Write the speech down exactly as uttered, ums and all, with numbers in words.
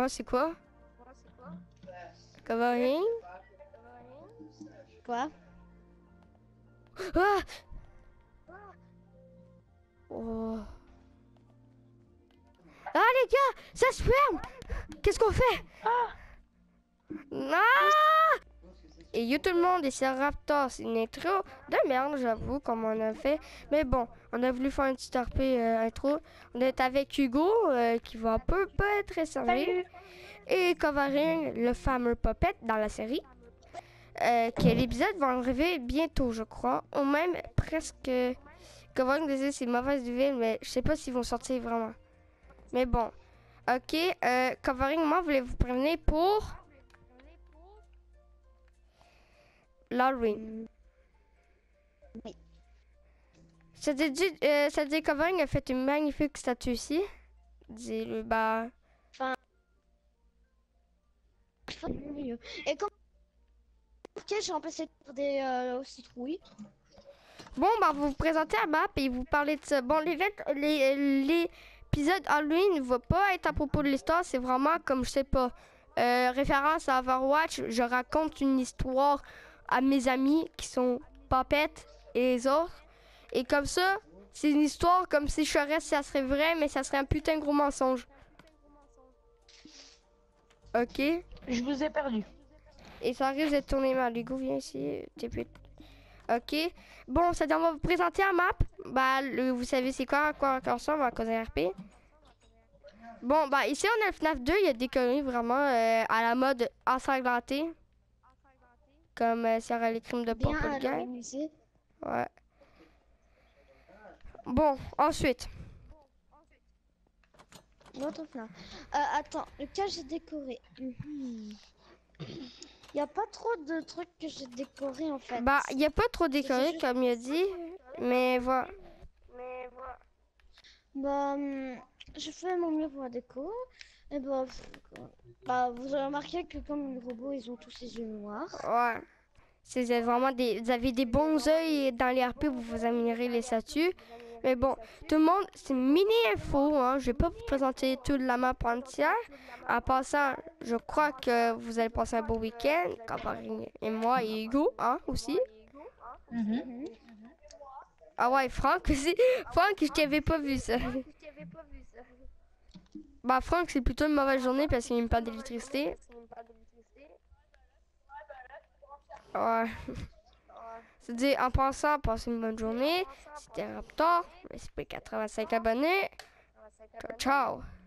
Ouais, c'est quoi? Covering? Quoi? Ah! Oh. Ah les gars, ça se ferme! Qu'est-ce qu'on fait? Non! Et yo tout le monde, ici Raptor, c'est une intro de merde, j'avoue, comme on a fait. Mais bon, on a voulu faire une petite R P euh, intro. On est avec Hugo, euh, qui va un peu pas être réservé. Et Covering, le fameux Puppet dans la série. Euh, que l'épisode va arriver bientôt, je crois. Ou même presque... Covering disait c'est mauvaise ville, mais je sais pas s'ils vont sortir vraiment. Mais bon. Ok, euh, Covering, moi, voulais vous prévenir pour... l'Halloween. Oui. Ça dit, dit, euh, ça dit Covering a fait une magnifique statue ici. Dis le bah. Enfin... mieux. Et comme... Ok, j'ai remplacé des euh, citrouilles. Bon, bah, vous vous présentez à map et vous parlez de ça. Bon, l'épisode les, l'épisode Halloween ne va pas être à propos de l'histoire. C'est vraiment comme, je sais pas, euh, référence à Overwatch. Je raconte une histoire à mes amis qui sont Puppet et les autres. Et comme ça, c'est une histoire comme si je serais, ça serait vrai, mais ça serait un putain de gros mensonge. Ok. Je vous ai perdu. Et ça risque de tourner mal. Hugo, viens ici. T'es plus... Ok. Bon, ça dit, on va vous présenter un map. Bah, le, vous savez c'est quoi, à quoi ça ressemble à cause d'un R P. Bon, bah, ici, on a le FNAF deux. Il y a des conneries vraiment euh, à la mode ensanglanté. Comme euh, sur les crimes de Bien Purple Gang. organisé. Ouais. Bon, ensuite. Votre flamme. Euh, attends, lequel j'ai décoré? Il n'y a pas trop de trucs que j'ai décoré en fait. Bah, il n'y a pas trop décoré, juste... comme il a dit. Mais voilà. Bah, hum, je fais mon mieux pour la déco. Et bah, bah, vous avez remarqué que comme les robots, ils ont tous les yeux noirs. Ouais. C'est vraiment des, vous avez des bons yeux dans les R P, vous vous améliorez les statues. Mais bon, tout le monde, c'est une mini info. Hein. Je vais pas vous présenter toute la map entière. En passant, je crois que vous allez passer un beau week-end. Covering et moi et Hugo, hein, aussi. Mm-hmm. Ah ouais, Franck aussi. Franck, je t'avais pas vu ça. Bah, Franck, c'est plutôt une mauvaise journée parce qu'il n'y a pas d'électricité. Ouais. C'est-à-dire, en passant, passez une bonne journée. C'était Raptor. Respect quatre-vingt-cinq abonnés. Ciao, ciao.